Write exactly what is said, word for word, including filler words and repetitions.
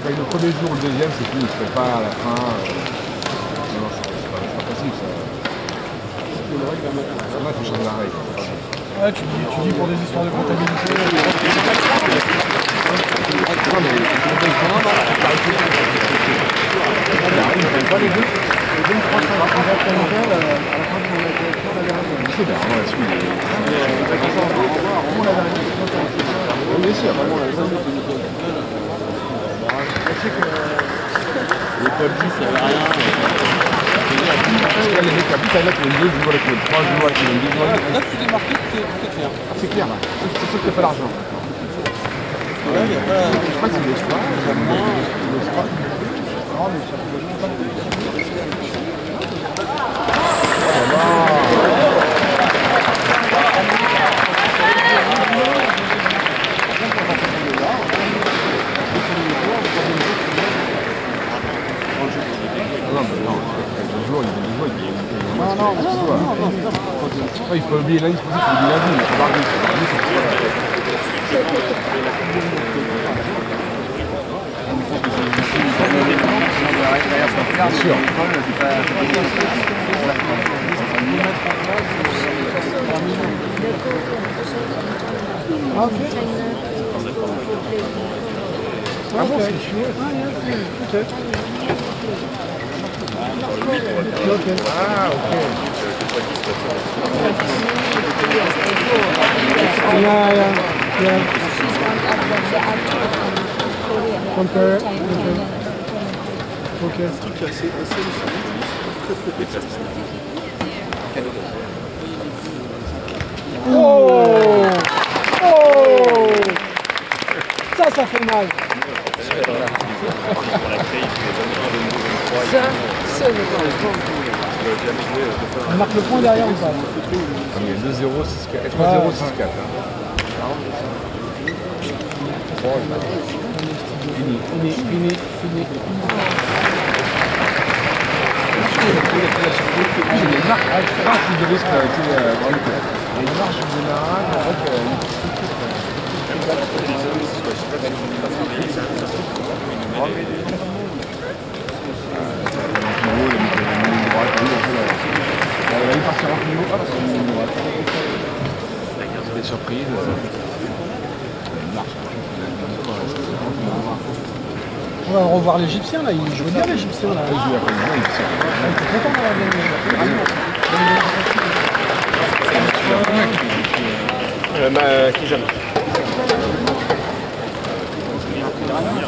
pas le premier jour ou le deuxième, c'est fini, je ne fais pas à la fin. Euh... Non, c'est pas, pas possible ça. Là, il faut changer la règle. Ouais, tu dis, tu dis pour des histoires de comptabilité. Non, mais c'est pas les deux. Les deux, trois, cinq, à la fin de mon c'est bien, on la suit. Oui, bien sûr, vraiment, la zone de les top dix, ça ne rien. Parce que là, les mecs habitent à mettre les deux joueurs avec les trois joueurs avec les deux joueurs. Là, tu t'es marqué, tout est clair. C'est clair, là. C'est sûr qu'il n'y a pas l'argent. Ouais, il n'y a pas. Je crois que c'est le soir. Le soir. Non, mais ça peut pas. Non, non, non, non, non, il faut oublier lundi, c'est pour ça qu'il oublie lundi, mais il faut mardi, c'est bien sûr. Ah, ok. Ah bon, c'est chouette. Ok. Ah, ok. Yeah, yeah, yeah. Compare. Ok. Ce truc est assez Oh! Oh! Ça, ça fait mal. Ça, ça ne on marque le point derrière ou pas? Il y a deux zéro, six quatre. trois zéro, six quatre. Fini, fini, fini, fini. J'ai des marques, je pense qu'il devait se faire les marches générales avec il partira plus haut, hop, c'est une droite. Des surprises. On va revoir l'Égyptien là, il jouait bien l'Égyptien là. Il jouait bien l'Égyptien. Il était content d'avoir gagné. Euh, bah, qui j'aime.